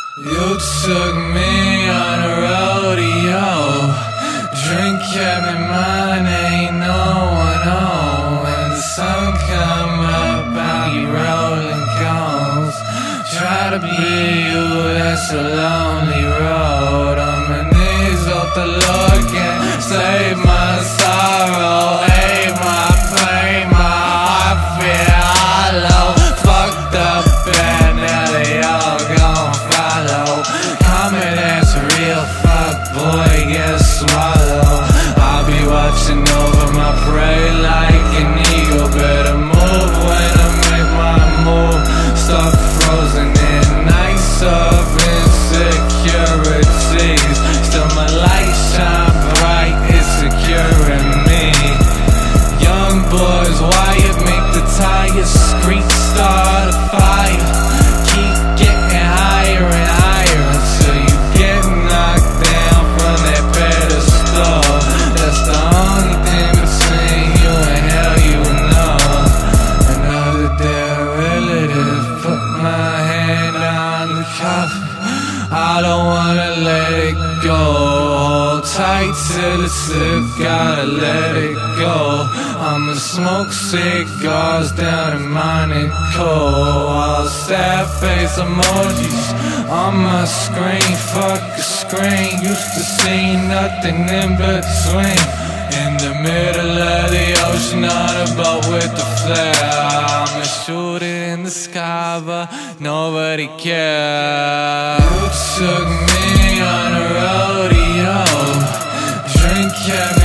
You took me on a rodeo. Drink kept me mine, ain't no one home. When the sun come up, I'll be rolling cones. Try to be you, that's a lonely road. On my knees, hope the Lord can save my sorrow. Aid my pain, my heart feel hollow. Fucked up bad, now they all gon' follow. Comment that's a real fuck boy, get swallowed. I'll be watching over my prey like an eagle. Better move when I make my move. Stuff frozen in nights of insecurities. Still my light shine bright, it's securing me. Young boys wired, make the tires screech, start a fire. Keep getting higher and higher until you get knocked down from that pedestal. That's the only thing between you and hell, you know. Another dead relative, put my hand on the coffin. I don't wanna let it go. Hold tight till it's sick, gotta let it go. I'ma smoke cigars down in Monaco. All sad face emojis on my screen. Fuck a screen, used to see nothing in between. In the middle of the ocean on a boat with the flare. I'ma shoot it in the sky, but nobody cares. You took me on a rodeo. Drink kept